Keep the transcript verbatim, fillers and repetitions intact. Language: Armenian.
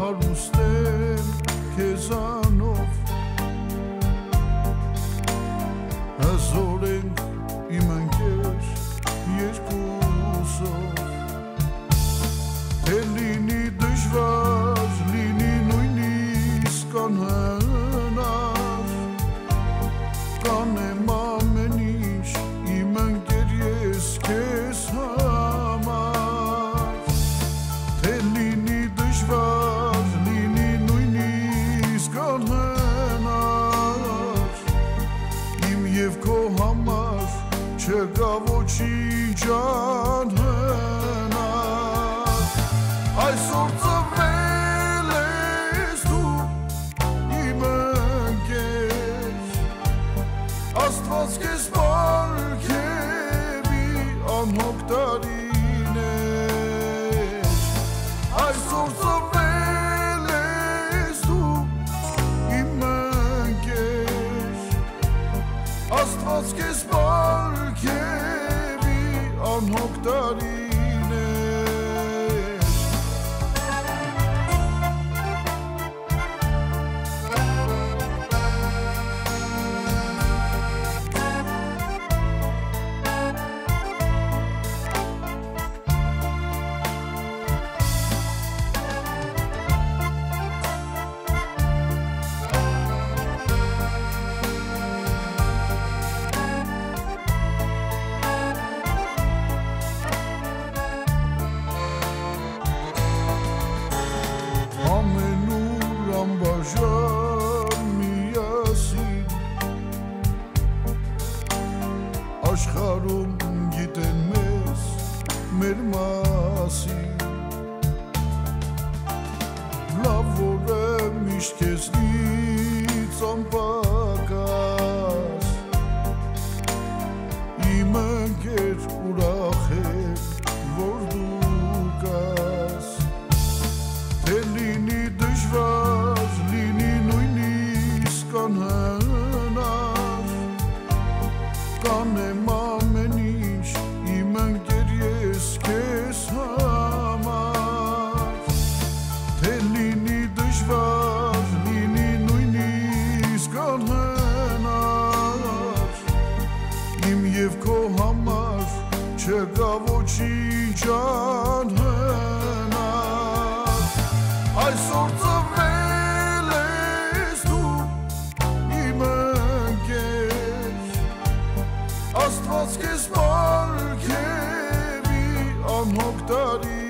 հարուստ եմ քեզանով հզոր ենք իմ ընկեր երկուսով թե լինի դժվար լինի նույնիսկ անհնար կանեմ ամեն ինչ իմ ընկեր ես քեզ համար թե լինի դժվար լինի նույնիսկ անհնար իմ և քո համար չկա ոչինչ անհնար այսօր ծնվել ես դու իմ ընկեր Աստված քեզ պարգևի անհոգ տարիներ այսօր ծնվել ես դու իմ ընկեր Աստված քեզ պարգևի անհոգ տարիներ Անբաժան միասին աշխարհում գիտեն մեզ մեր մասին լավ որ եմ միշտ քեզնից անպակաս իմ ընկեր ուրախ եմ որ դու կաս թե լինի դժվար լինի նույնիսկ անհնար կանեմ ամեն ինչ իմ ընկեր ես քեզ համար թե լինի դժվար լինի նույնիսկ անհնար իմ և քո համար չկա ոչինչ անհնար այսօր ծնվել ես դու իմ ընկեր Աստված քեզ պարգևի անհոգ տարիներ